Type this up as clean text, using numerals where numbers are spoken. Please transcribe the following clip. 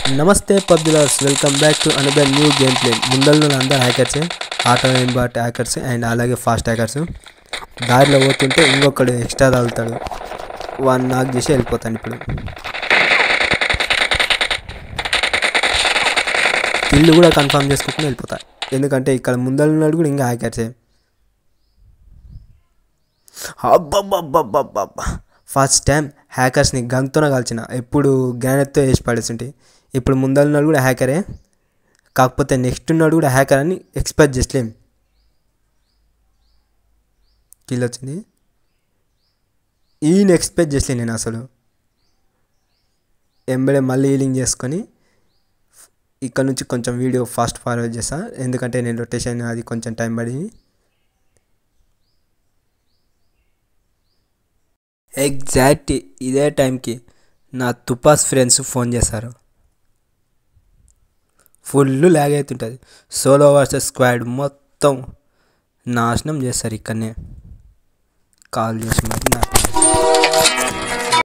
नमस्ते पब्जिलर्स welcome back to another new game play ముందల్ను అందరు hackers auto aimbot hackers and అలాగే ఫాస్ట్ హ్యాకర్స్ దారిలో పోతుంటే ఇంకొకడు ఎక్స్ట్రా తగులుతాడు వన్ నాక్ చేసి వెళ్ళిపోతాను ఇప్పుడు కిల్ కూడా కన్ఫర్మ్ చేసుకుంటూ వెళ్ళిపోతా ఎందుకంటే ఇక్కడ ముందల్నున్నాడు కూడా ఇంకా హ్యాకర్సే అబ్బబ్బబ్బబ్బబ్బబ్బ ఫస్ట్ టైం హ్యాకర్స్ని గన్తోనే కాల్చిన ఎప్పుడు గ్రానైట్తో వేసి పడేస్తుంటే ఇప్పుడు ముందలున్నాడు కూడా హ్యాకరే కాకపోతే నెక్స్ట్ ఉన్నాడు కూడా హ్యాకర్ అని ఎక్స్పెక్ట్ చేసలేం కిల్ వచ్చింది ఈయన ఎక్స్పెక్ట్ చేసలేను నేను అసలు ఎంబడే మళ్ళీ హీలింగ్ చేసుకొని ఇక్కడ నుంచి కొంచెం వీడియో ఫాస్ట్ ఫార్వర్డ్ చేస్తా ఎందుకంటే నేను రొటేషన్ అది కొంచెం టైం పడింది ఎగ్జాక్ట్ ఇదే టైంకి నా తుపాస్ ఫ్రెండ్స్ ఫోన్ చేశారు ఫుల్ ల్యాగ్ అవుతుంటుంది సోలో వర్సెస్ స్క్వాడ్ మొత్తం నాశనం చేస్తారు ఇక్కడనే కాల్ చేసి మరి నాకు